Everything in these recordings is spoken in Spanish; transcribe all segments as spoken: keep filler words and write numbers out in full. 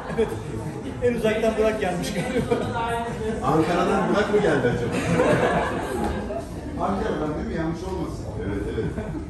Evet. En uzaktan Burak gelmiş galiba. Ankara'dan Burak mı geldi acaba? Ankara'dan değil mi? Yanlış olmasın. Evet, evet.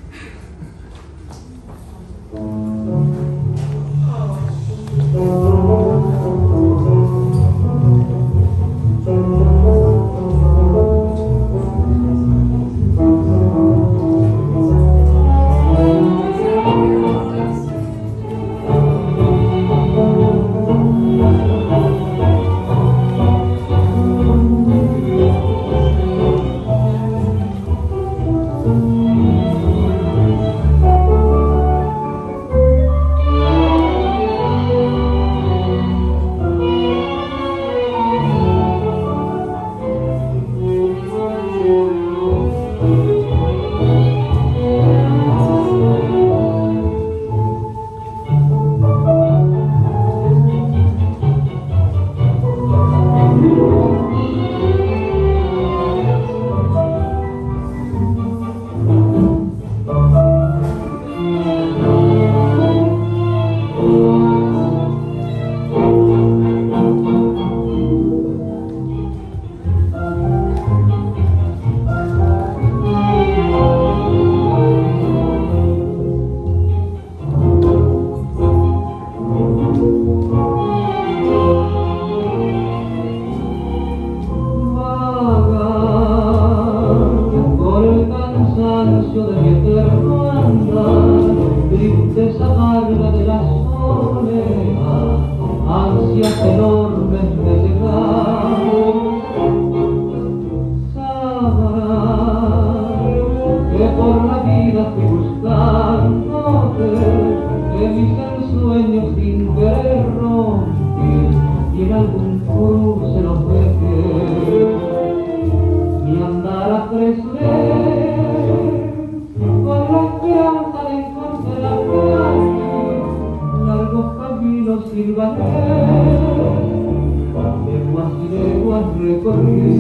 De mi eterno andar, tristeza amarga de la soledad, ansias enormes de llegar. Sabrás que por la vida fui buscándote, que mis ensueños sin querer rompí y en algún cruce los dejé. Mi andar apresuré con la esperanza de encontrarte aquí, largos caminos silbaté, que más leguas recorrí.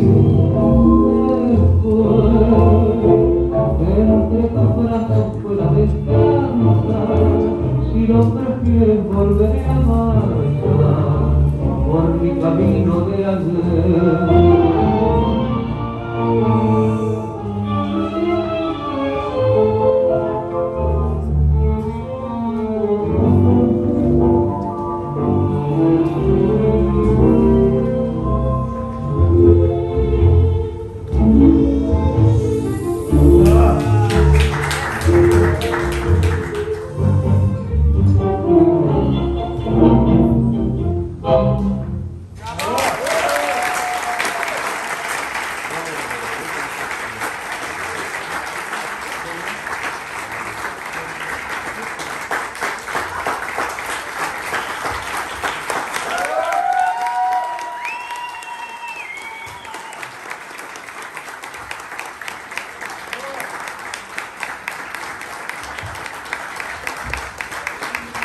Después, entre tus brazos fue la descansa, si lo prefieres volveré a marchar por mi camino de ayer.